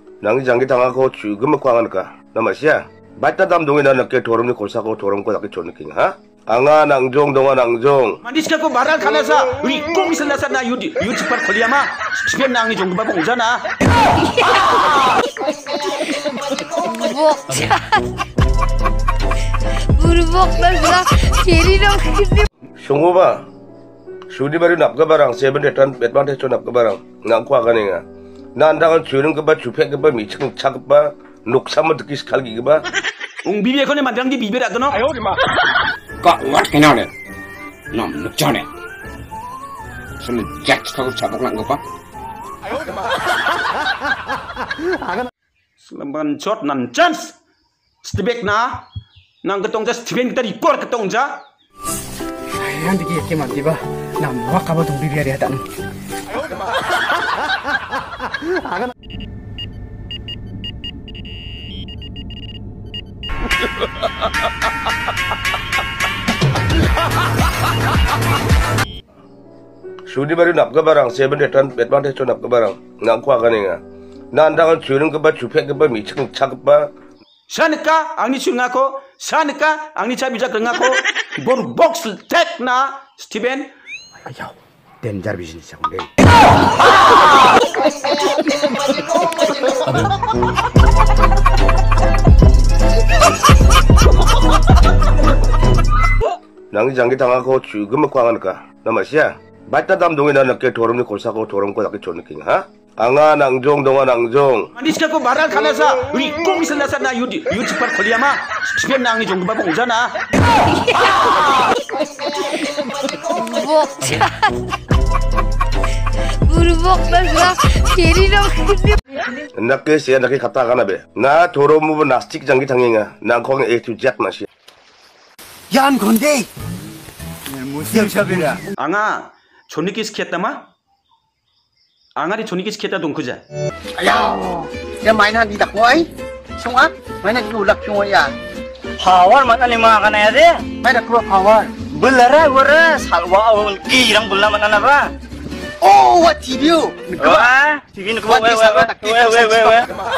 낭이 장기 당하고 죽으면 광하니까 나 맛이야 맞다 담동에 나 늦게 도름이 골사고 도름고 낫게 좋은 느낌 하? 앙아 낭종 동아 낭종 만디시카고 말할 가나사 우리 꼭 있을라사 나 유치파 걸리야마 스피엔 낭이 종급바 봉잖아 Burubok Cherry Sunguba Sudi baru nap ke barang saya bendetan betman techo nap ke barang ngang kwa kaninga nandangan curang ke ba cupek ke ba miceng cak ke ba nuk sama tekis kalgi ke ba bibi ko ne mandang di bibi ra dono ayo di ma ka wat kena ne nam nuk chane sun jack tahu cabok nang apa ayo di ma selemban shot nan chance stibek na nang ketong ja stiben kita record ketong ja yang dikit kemat tiba, nam wak kabar tunggu biar ya tan. Sudi baru nap ke barang saya bendetan betman techo nap ke barang ngang kwa kaninga nandangan curang ke ba cupek ke ba miceng cak ke ba Sanika angni chungako sanika angni cabija krengako bor box tek na Steven Ayaw, danger bisnis ako deh. 낭이 장기 당하고 죽으면 광하니까 나 맛이야 맞다 담동에 나 늦게 도름이 골사고 도름고 낫게 좋은 느낌 하? 앙아 낭종 동아 낭종 만디시카고 말할 가나사 우리 꼭 있을라사 나 유치파 걸리야마 스피엔 낭이 종급바 봉잖아 Burubok Cherry nak게 siya nak게 갔다 가나 나 도로무브 나스틱 장기 당행아 난 거기 A to Z 맛이야 Yan konde. Musim sabira. 앙아 존니키 스키했다마 앙아리 존니키 스키했다 동크자 Ayaw, ya mainan di dakwai. Sunga, mainan tulak sunga ya. Power mana lima kana ya de? Mainan kru power. Belara gora salwa awal kirang bulla mana ba? Oh, what TV? Wah, TV nak we.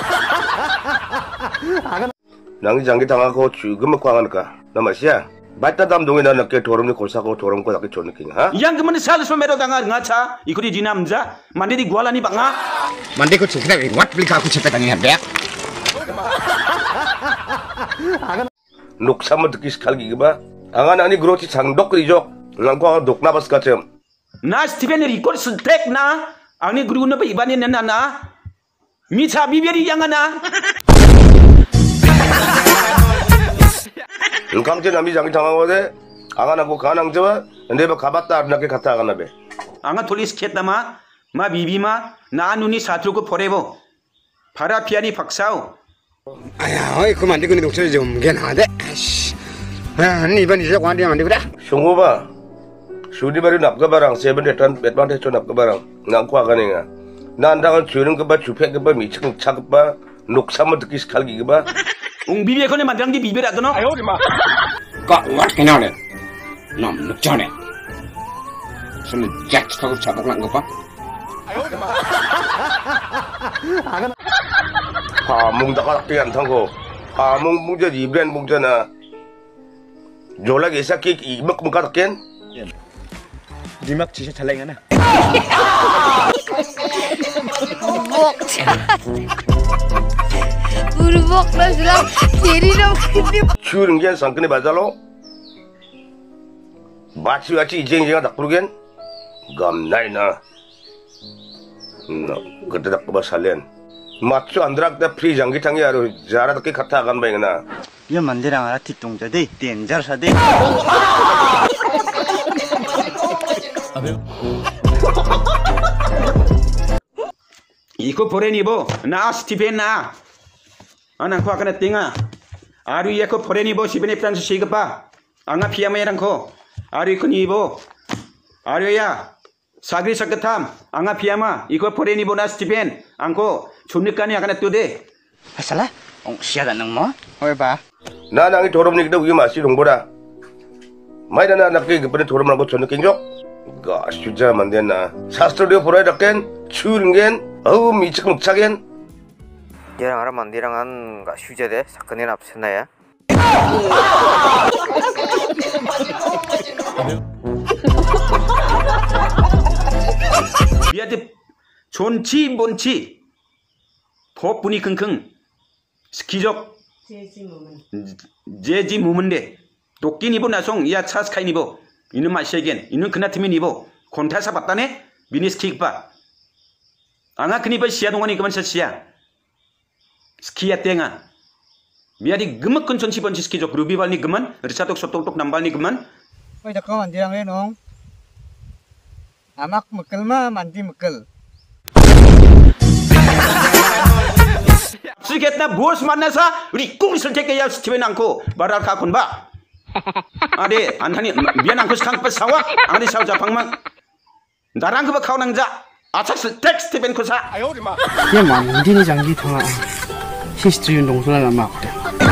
낭이 장기 당하고 죽으면 광하니까 나 맛이야 맞다 담동에 나 늦게 도름이 골사고 도름고 낫게 좋은 느낌 하? yang kemana sal somero danga ngaca ikuti dinamza mandi di guala ni banga mandi ko cikna wat beli ka aku cepet tanya dek nuk sama tekis kalgi ke ba angan ani groti 장독 그리죠 랑과 독나바스 같음 na Steven record tek na angni guru na ba ibani na micha biberi yang ana 강제 남이 장기 당하고 돼 안하고 가낭저와 내가 가봤다 안나게 갔다 가나 배 anga tolis ketama ma bibima na nuni satru ko forever para piani paksao aya oi ku mandi ko ni doktor 좀 괜하대 아니 이번 이제 관리 만디 그래 숭고바 수디 바리 납가 바랑 세븐 대탄 betman techo 납가 바랑 ngang kwa kaninga nandangan curang ke ba cupek ke ba miceng cak ke ba nuk sama tekis kalgi ke ba bibi ko ne mandang di bibi ra dono ayo di ma ka wat kena ne nam nuk chane sun jack tahu cabok nang apa 파몽 다가락게 안 타고 파몽 뭉저 이브랜 뭉저나 졸라게 사키 이먹 뭉가락겐 Dimak sisa calengan na. Burubok Cherry 추는 게 상근에 맞아로 마치 같이 이쟁이가 딱 부르겐 감나이나 너 그때 딱 뽑아 살렌 마치 안드락다 프리 장기탕이 하루 자라답게 갔다 간 바이나 Ya mandirang ara titung jadi danger sade. iko poreni bo na Steven na anak ko akan tinga aru ya ko poreni bo Steven plan sigapa anga piyama yang ko aru ko ni bo aru ya sagri sakatam anga piyama iko poreni bo na Steven angko chumnikani akan tude Asala, ong siya nang mo? Hoy ba? 나랑이 도름니기도 우리 맛이 동보라 마이다나 나게 그번에 도름하고 저는 낀적 가 진짜 만됐나 사스트리오 보라이라겐 추은겐 어우 미치고 묵차겐 얘랑 알아 만디랑한 가 휴제대 사건에 앞서나야. biade 존치 뭔치 포분이 킁킁 스키적 제지 무문데 도끼 니보 나송 야 차스카이 니보 이는 마시겐 이는 그나티미 니보 콘타사 봤다네 비니스키바 앙아 그니바 시야 동안이 그만 샷시야 스키야 땡아 미아디 그먹근 존치 번치 스키적 루비발니 그만 르차독 소톡톡 남발니 그만 Ôi đã có mandi đang lên không? Amak mekal mah mandi mekal. 쓰겠나 무엇 만나서 우리 꿈을 택해야 스티븐 않고 말할 가군 봐. 아래 안타니 미안 않고 스캉 사와 아래 사우자 방만 나랑 그거 카운앙자 아차스 텍스트 벤 코사. Ya mandi ni jangi thanga. History undong sula lama aku.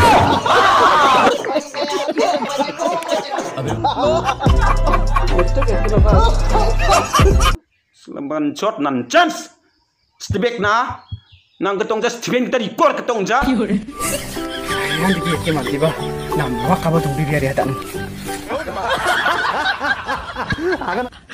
Selamat shot nan chance. Stibek na nang ketongja Steven kita report ketongja. Fayan dikit ke mandi ba? Nampak kaba tunggu biar ya tak.